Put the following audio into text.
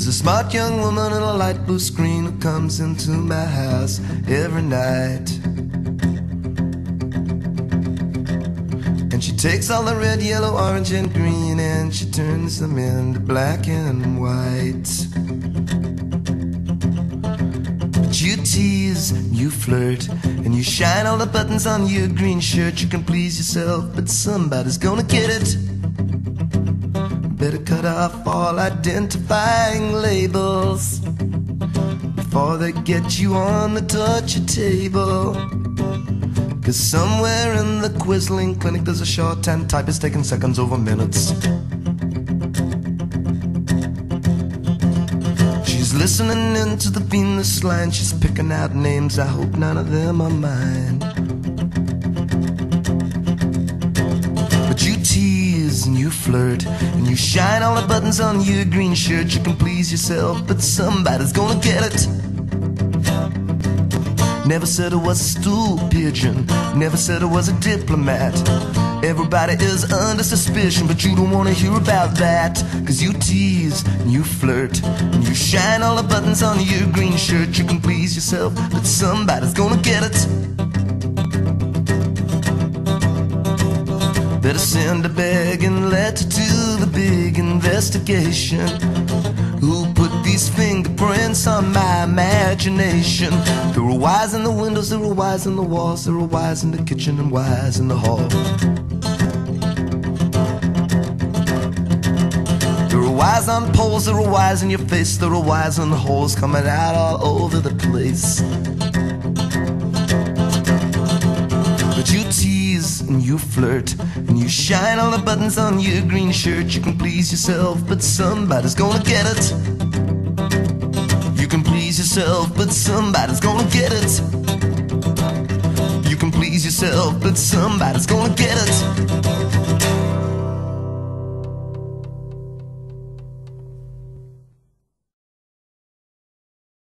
There's a smart young woman in a light blue screen who comes into my house every night. And she takes all the red, yellow, orange, and green, and she turns them into black and white. But you tease, you flirt, and you shine all the buttons on your green shirt. You can please yourself, but somebody's gonna get it. Better cut off all identifying labels before they get you on the torture table. 'Cause somewhere in the Quisling clinic there's a shorthand typist taking seconds over minutes. She's listening into the Venus line. She's picking out names. I hope none of them are mine. But you tease and you flirt and you shine all the buttons on your green shirt. You can please yourself, but somebody's gonna get it. Never said I was a stool pigeon, never said I was a diplomat. Everybody is under suspicion, but you don't wanna hear about that. 'Cause you tease and you flirt and you shine all the buttons on your green shirt. You can please yourself, but somebody's gonna get it. Better send a begging letter to the big investigation. Who put these fingerprints on my imagination? There were wires in the windows, there were wires in the walls, there were wires in the kitchen and wires in the hall. There were wires on poles, there were wires in your face, there were wires in the holes coming out all over the place. But you tease and you flirt and you shine all the buttons on your green shirt. You can please yourself, but somebody's gonna get it. You can please yourself, but somebody's gonna get it. You can please yourself, but somebody's gonna get it.